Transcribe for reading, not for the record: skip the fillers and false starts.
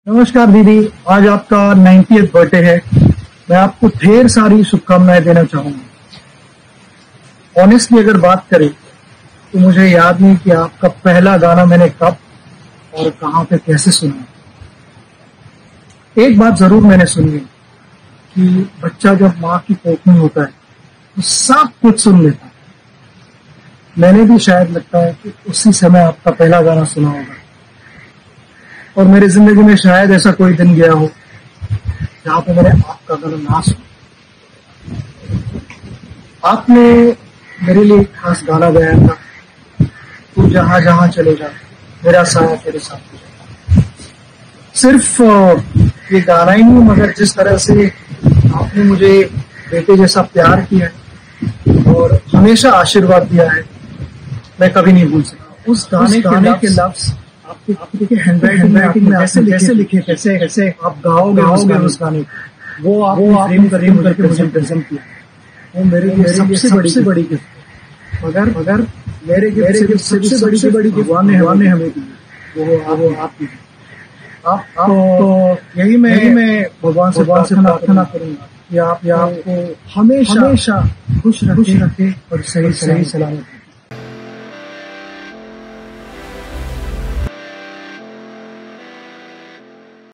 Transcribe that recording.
नमस्कार दीदी, आज आपका 90th बर्थडे है। मैं आपको ढेर सारी शुभकामनाएं देना चाहूंगा। ऑनेस्टली अगर बात करें तो मुझे याद नहीं कि आपका पहला गाना मैंने कब और कहां पे कैसे सुना। एक बात जरूर मैंने सुनी है कि बच्चा जब माँ की कोख में होता है तो सब कुछ सुन लेता है। मैंने भी शायद लगता है कि उसी समय आपका पहला गाना सुना होगा और मेरी जिंदगी में शायद ऐसा कोई दिन गया हो जहां पे मैंने आपका गाना ना सुना। आपने मेरे लिए एक खास गाना गाया था, तू जहां जहां चले जा मेरा साया तेरे साथ। सिर्फ ये गाना ही नहीं मगर जिस तरह से आपने मुझे बेटे जैसा प्यार किया है और हमेशा आशीर्वाद दिया है, मैं कभी नहीं भूल सकता। उस गाने के लफ्ज आपके हैंडराइटिंग में कैसे लिखे, कैसे आप गाओगे उस गाने को, वो आपने फ्रेम करके मुझे प्रेजेंट किया। वो मेरे लिए सबसे बड़ी गिफ्ट। मगर मेरे गिफ्ट से सबसे बड़ी गिफ्ट भगवान ने हमें दी, वो आपकी। आप तो यही मैं भगवान से प्रार्थना करूंगा कि आप आपको हमेशा खुश रखे और सही सलामत।